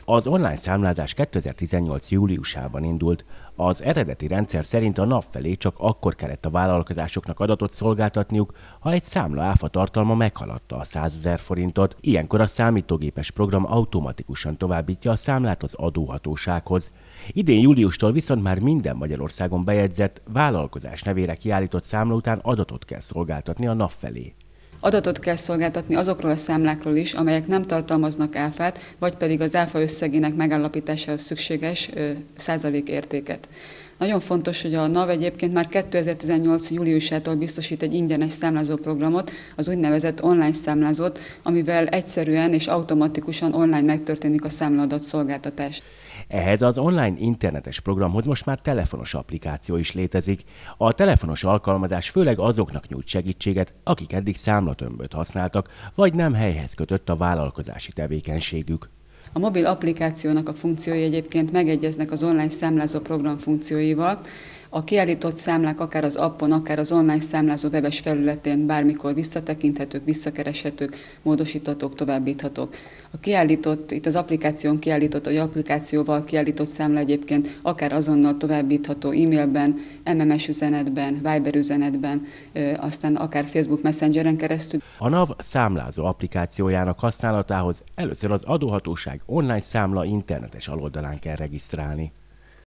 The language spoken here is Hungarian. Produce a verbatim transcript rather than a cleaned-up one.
Az online számlázás kétezer-tizennyolc júliusában indult. Az eredeti rendszer szerint a NAV felé csak akkor kellett a vállalkozásoknak adatot szolgáltatniuk, ha egy számla áfa tartalma meghaladta a százezer forintot. Ilyenkor a számítógépes program automatikusan továbbítja a számlát az adóhatósághoz. Idén júliustól viszont már minden Magyarországon bejegyzett vállalkozás nevére kiállított számla után adatot kell szolgáltatni a NAV felé. Adatot kell szolgáltatni azokról a számlákról is, amelyek nem tartalmaznak áfát, vagy pedig az áfa összegének megállapításához szükséges ö, százalékértéket. Nagyon fontos, hogy a NAV egyébként már kétezer-tizennyolc júliusától biztosít egy ingyenes számlázóprogramot, az úgynevezett online számlázót, amivel egyszerűen és automatikusan online megtörténik a számlaadat szolgáltatás. Ehhez az online internetes programhoz most már telefonos applikáció is létezik. A telefonos alkalmazás főleg azoknak nyújt segítséget, akik eddig számlatömböt használtak, vagy nem helyhez kötött a vállalkozási tevékenységük. A mobil applikációnak a funkciói egyébként megegyeznek az online számlázó program funkcióival. A kiállított számlák akár az appon, akár az online számlázó webes felületén bármikor visszatekinthetők, visszakereshetők, módosíthatók, továbbíthatók. A kiállított, itt az applikáción kiállított, vagy applikációval kiállított számla egyébként akár azonnal továbbítható e-mailben, em em es üzenetben, Viber üzenetben, aztán akár Facebook Messengeren keresztül. A NAV számlázó applikációjának használatához először az adóhatóság online számla internetes aloldalán kell regisztrálni.